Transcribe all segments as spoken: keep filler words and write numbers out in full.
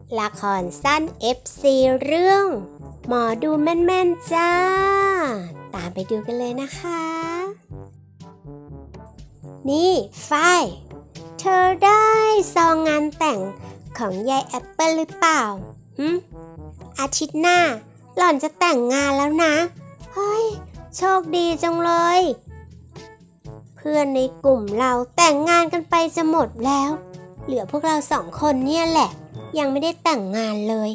ละครสั้น เอฟ ซี เรื่องหมอดูแม่นๆจ้าตามไปดูกันเลยนะคะนี่ฝ้ายเธอได้ซองงานแต่งของยายแอปเปิลหรือเปล่าหืมอาทิตย์หน้าหล่อนจะแต่งงานแล้วนะเฮ้ยโชคดีจังเลยเพื่อนในกลุ่มเราแต่งงานกันไปจะหมดแล้วเหลือพวกเราสองคนเนี่ยแหละยังไม่ได้แต่งงานเลย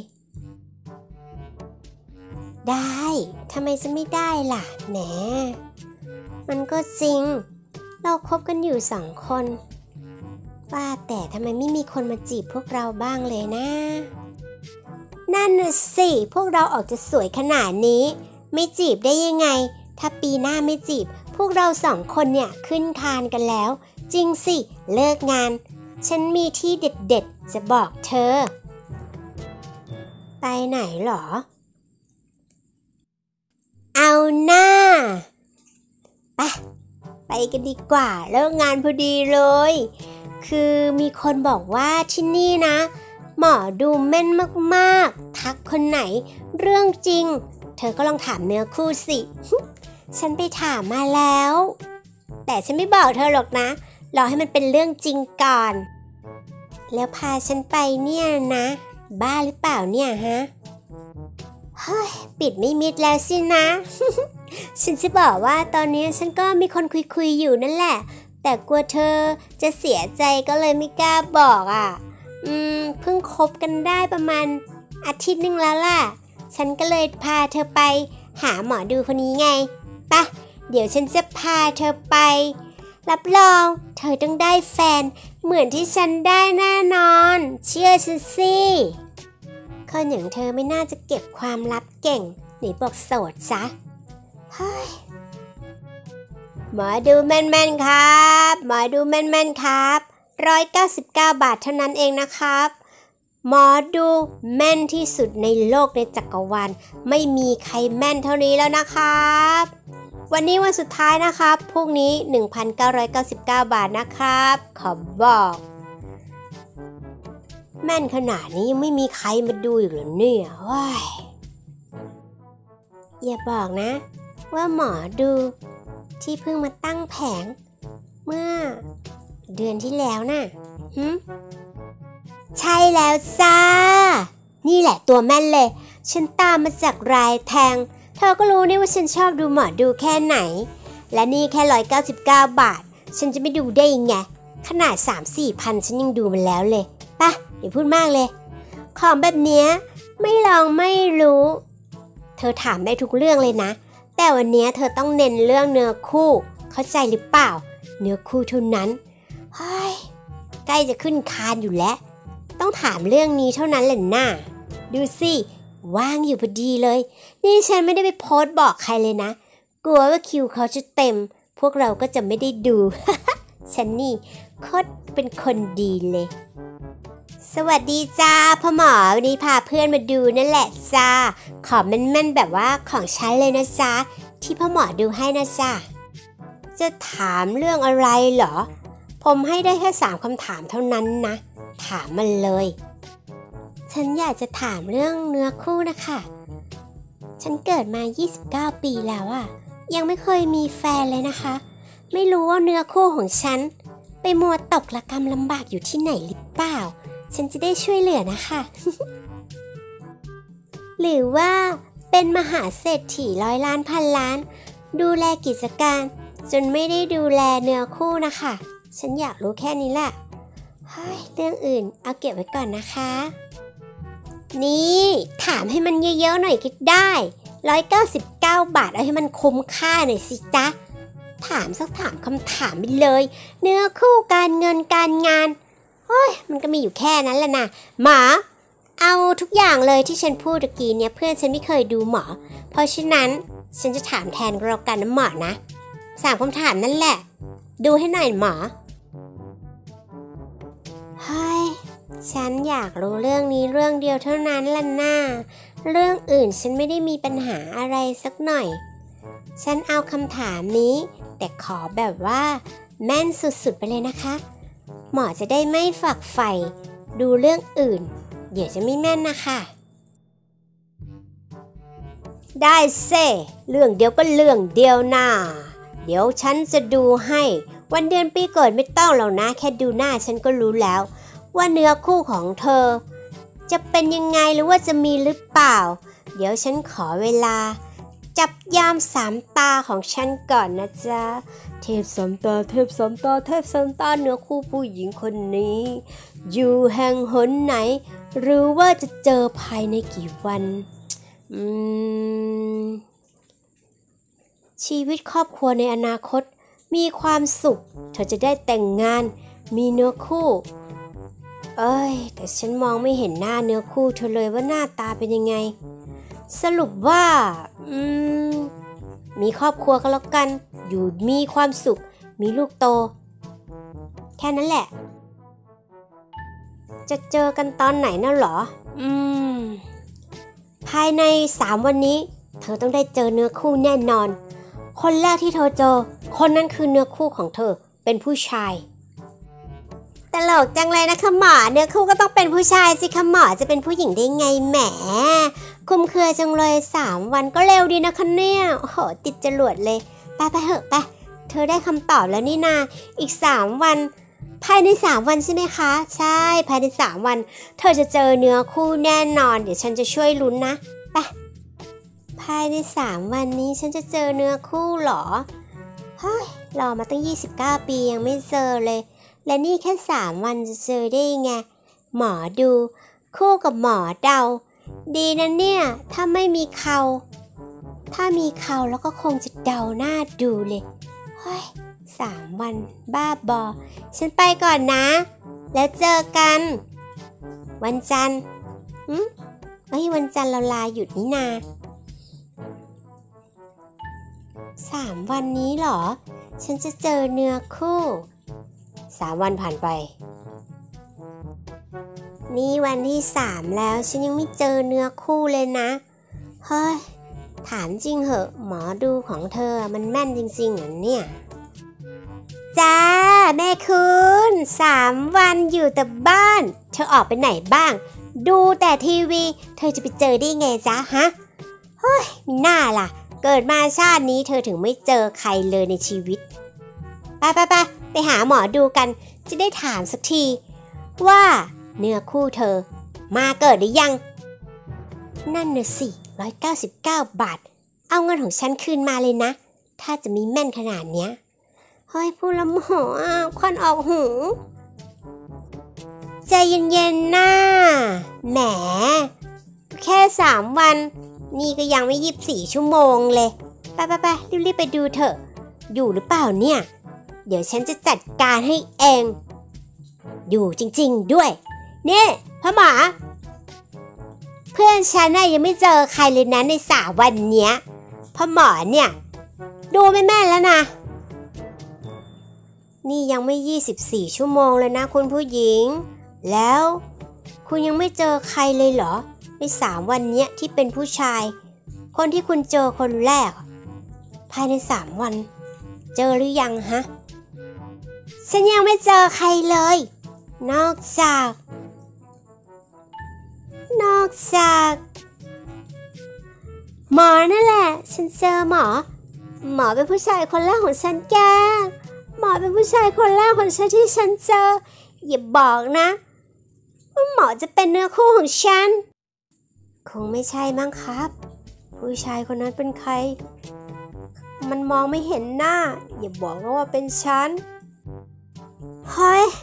ได้ทำไมจะไม่ได้ล่ะแหมมันก็จริงเราคบกันอยู่สองคนว่าแต่ทำไมไม่มีคนมาจีบพวกเราบ้างเลยนะนั่นน่ะสิพวกเราออกจะสวยขนาดนี้ไม่จีบได้ยังไงถ้าปีหน้าไม่จีบพวกเราสองคนเนี่ยขึ้นคานกันแล้วจริงสิเลิกงานฉันมีที่เด็ดๆจะบอกเธอไปไหนหรอเอาหน้าไปไปกันดีกว่าเลิกงานพอดีเลยคือมีคนบอกว่าที่นี่นะหมอดูแม่นมากๆทักคนไหนเรื่องจริงเธอก็ลองถามเนื้อคู่สิ ฉันไปถามมาแล้วแต่ฉันไม่บอกเธอหรอกนะรอให้มันเป็นเรื่องจริงก่อนแล้วพาฉันไปเนี่ยนะบ้าหรือเปล่าเนี่ยฮะเฮ้ยปิดไม่มิดแล้วสินะ ฉันจะบอกว่าตอนนี้ฉันก็มีคนคุยๆอยู่นั่นแหละแต่กลัวเธอจะเสียใจก็เลยไม่กล้าบอกอ่ะอืมเพิ่งคบกันได้ประมาณอาทิตย์นึงแล้วล่ะฉันก็เลยพาเธอไปหาหมอดูคนนี้ไงปะเดี๋ยวฉันจะพาเธอไปรับรองเธอต้องได้แฟนเหมือนที่ฉันได้แน่นอนเชื่อฉันสิคนอย่างเธอไม่น่าจะเก็บความลับเก่งไหนบอกโสดซะเฮ้ยหมอดูแม่นๆครับหมอดูแม่นๆครับหนึ่งร้อยเก้าสิบเก้าบาทเท่านั้นเองนะครับหมอดูแม่นที่สุดในโลกในจักรวาลไม่มีใครแม่นเท่านี้แล้วนะครับวันนี้วันสุดท้ายนะครับพรุ่งนี้ หนึ่งพันเก้าร้อยเก้าสิบเก้า บาทนะครับขอบอกแม่นขนาดนี้ยังไม่มีใครมาดูอีกเหรอเนี่ยว้ายอย่าบอกนะว่าหมอดูที่เพิ่งมาตั้งแผงเมื่อเดือนที่แล้วน่ะหึใช่แล้วจ้านี่แหละตัวแม่นเลยฉันตามมาจากรายแทงเธอก็รู้นี่ว่าฉันชอบดูหมอดูแค่ไหนและนี่แค่หนึ่งร้อยเก้าสิบเก้าบาทฉันจะไม่ดูได้ยังไงขนาด สามสี่พันฉันยังดูมันแล้วเลยป่ะเดี๋ยวพูดมากเลยของแบบเนี้ยไม่ลองไม่รู้เธอถามได้ทุกเรื่องเลยนะแต่วันนี้เธอต้องเน้นเรื่องเนื้อคู่เข้าใจหรือเปล่าเนื้อคู่เท่านั้นเฮ้ยใกล้จะขึ้นคานอยู่แล้วต้องถามเรื่องนี้เท่านั้นแหละน่าดูสิว่างอยู่พอดีเลยนี่ฉันไม่ได้ไปโพสต์บอกใครเลยนะกลัวว่าคิวเขาจะเต็มพวกเราก็จะไม่ได้ดู ฉันนี่โคตรเป็นคนดีเลยสวัสดีจ้าพ่อหมอวันนี้พาเพื่อนมาดูนั่นแหละจ้าขอแม่นๆแบบว่าของฉันเลยนะจ้าที่พ่อหมอดูให้นะจ้าจะถามเรื่องอะไรเหรอผมให้ได้แค่สามคำถามเท่านั้นนะถามมันเลยฉันอยากจะถามเรื่องเนื้อคู่นะคะฉันเกิดมายี่สิบเก้าปีแล้วอะยังไม่เคยมีแฟนเลยนะคะไม่รู้ว่าเนื้อคู่ของฉันไปมัวตกระกำลำบากอยู่ที่ไหนหรือเปล่าฉันจะได้ช่วยเหลือนะคะ หรือว่าเป็นมหาเศรษฐีร้อยล้านพันล้านดูแลกิจการจนไม่ได้ดูแลเนื้อคู่นะคะฉันอยากรู้แค่นี้แหละเฮ้ยเรื่องอื่นเอาเก็บไว้ก่อนนะคะนี่ถามให้มันเยอะๆหน่อยก็ได้หนึ่งร้อยเก้าสิบเก้าบาทเอาให้มันคุ้มค่าหน่อยสิจ๊ะถามสักถามคำถามไปเลยเนื้อคู่การเงินการงานโอ้ยมันก็มีอยู่แค่นั้นแหละนะหมอเอาทุกอย่างเลยที่ฉันพูดตะกี้เนี่ยเพื่อนฉันไม่เคยดูหมอเพราะฉะนั้นฉันจะถามแทนเรากันนะหมอนะสามคำถามนั่นแหละดูให้หน่อยหมอเฮ้ยฉันอยากรู้เรื่องนี้เรื่องเดียวเท่านั้นล่ะน่าเรื่องอื่นฉันไม่ได้มีปัญหาอะไรสักหน่อยฉันเอาคำถามนี้แต่ขอแบบว่าแม่นสุดๆไปเลยนะคะหมอจะได้ไม่ฝักใฝ่ดูเรื่องอื่นเดี๋ยวจะไม่แม่นนะคะได้เซ่เรื่องเดียวก็เรื่องเดียวน่าเดี๋ยวฉันจะดูให้วันเดือนปีเกิดไม่ต้องหรอกนะแค่ดูหน้าฉันก็รู้แล้วว่าเนื้อคู่ของเธอจะเป็นยังไงหรือว่าจะมีหรือเปล่าเดี๋ยวฉันขอเวลาจับยามสามตาของฉันก่อนนะจ๊ะเทพสามตาเทพสามตาเทพสามตาเนื้อคู่ผู้หญิงคนนี้อยู่แห่งหนไหนหรือว่าจะเจอภายในกี่วันอืมชีวิตครอบครัวในอนาคตมีความสุขเธอจะได้แต่งงานมีเนื้อคู่เอ้ยแต่ฉันมองไม่เห็นหน้าเนื้อคู่เธอเลยว่าหน้าตาเป็นยังไงสรุปว่าอืมมีครอบครัวก็แล้วกันอยู่มีความสุขมีลูกโตแค่นั้นแหละจะเจอกันตอนไหนน่ะหรออืมภายในสามวันนี้เธอต้องได้เจอเนื้อคู่แน่นอนคนแรกที่เธอเจอคนนั้นคือเนื้อคู่ของเธอเป็นผู้ชายตลกจังเลยนะคะหมอเนื้อคู่ก็ต้องเป็นผู้ชายสิคะหมอจะเป็นผู้หญิงได้ไงแหมคุมเครือจังเลยสามวันก็เร็วดีนะคะเนี่ยโอ้โหติดจรวดเลยไปไปเหอะไปเธอได้คำตอบแล้วนี่นาอีกสามวันภายในสามวันใช่ไหมคะใช่ภายในสามวันเธอจะเจอเนื้อคู่แน่นอนเดี๋ยวฉันจะช่วยลุ้นนะไปภายในสามวันนี้ฉันจะเจอเนื้อคู่เหรอเฮ้ยรอมาตั้งยี่สิบเก้าปียังไม่เจอเลยและนี่แค่สามวันจะเจอได้ไงหมอดูคู่กับหมอเดาดีนะเนี่ยถ้าไม่มีเขาถ้ามีเขาแล้วก็คงจะเดาหน้าดูเลยเฮ้ยสามวันบ้าบอฉันไปก่อนนะแล้วเจอกันวันจันทร์หืมเฮ้ยวันจันทร์เราลาหยุดนี่นาสามวันนี้เหรอฉันจะเจอเนื้อคู่สามวันผ่านไปนี่วันที่สามแล้วฉันยังไม่เจอเนื้อคู่เลยนะเฮ้ยถามจริงเหอะหมอดูของเธอมันแม่นจริงๆเหรอเนี่ยจ้าแม่คุณสามวันอยู่แต่บ้านเธอออกไปไหนบ้างดูแต่ทีวีเธอจะไปเจอได้ไงจ๊ะฮะเฮ้ยมีหน้าล่ะเกิดมาชาตินี้เธอถึงไม่เจอใครเลยในชีวิตไปไปไปไปหาหมอดูกันจะได้ถามสักทีว่าเนื้อคู่เธอมาเกิดหรือยังนั่นน่ะสิร้อยเก้าสิบเก้าบาทเอาเงินของฉันคืนมาเลยนะถ้าจะมีแม่นขนาดเนี้ยเฮ้ยพูดละหมอควันออกหูใจเย็นๆนะแหมแค่สามวันนี่ก็ยังไม่ยี่สิบสี่ชั่วโมงเลยไปไปไปรีบๆไปดูเถอะอยู่หรือเปล่าเนี่ยเดี๋ยวฉันจะจัดการให้เองอยู่จริงๆด้วยนี่พ่อหมอเพื่อนฉันน่ะยังไม่เจอใครเลยนะในสามวันเนี้ยพ่อหมอเนี่ยดูไม่แม่นแล้วนะนี่ยังไม่ยี่สิบสี่ชั่วโมงเลยนะคุณผู้หญิงแล้วคุณยังไม่เจอใครเลยเหรอในสามวันเนี้ยที่เป็นผู้ชายคนที่คุณเจอคนแรกภายในสามวันเจอหรือยังฮะฉันยังไม่เจอใครเลยนอกจากนอกจากหมอนั่นแหละฉันเจอหมอหมอเป็นผู้ชายคนแรกของฉันแกหมอเป็นผู้ชายคนแรกของฉันที่ฉันเจออย่าบอกนะว่าหมอจะเป็นเนื้อคู่ของฉันคงไม่ใช่มั้งครับผู้ชายคนนั้นเป็นใครมันมองไม่เห็นหน้าอย่าบอกว่าเป็นฉันเฮ้ย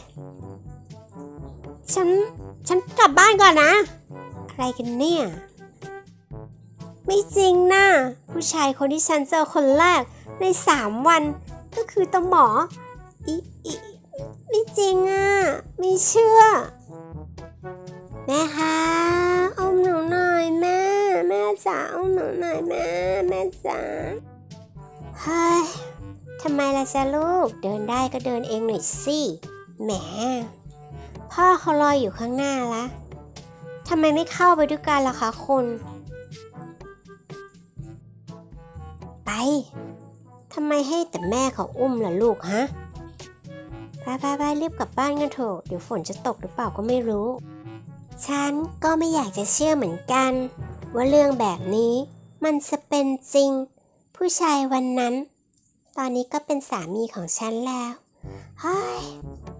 ฉันฉันกลับบ้านก่อนนะอะไรกันเนี่ยไม่จริงนะผู้ชายคนที่ฉันเจอคนแรกในสามวันก็คือตาหมออีอีไม่จริงอ่ะไม่เชื่อแม่คะเอาหนูหน่อยแม่แม่จ๋าเอาหนูหน่อยแม่แม่จ๋าเฮ้ยทำไมล่ะจ๊ะลูกเดินได้ก็เดินเองหน่อยสิแหมพ่อเขารออยู่ข้างหน้าละทำไมไม่เข้าไปด้วยกันล่ะคะคุณไปทำไมให้แต่แม่เขาอุ้มล่ะลูกฮะไปไปไปรีบกลับบ้านกันเถอะเดี๋ยวฝนจะตกหรือเปล่าก็ไม่รู้ฉันก็ไม่อยากจะเชื่อเหมือนกันว่าเรื่องแบบนี้มันจะเป็นจริงผู้ชายวันนั้นตอนนี้ก็เป็นสามีของฉันแล้วเฮ้ย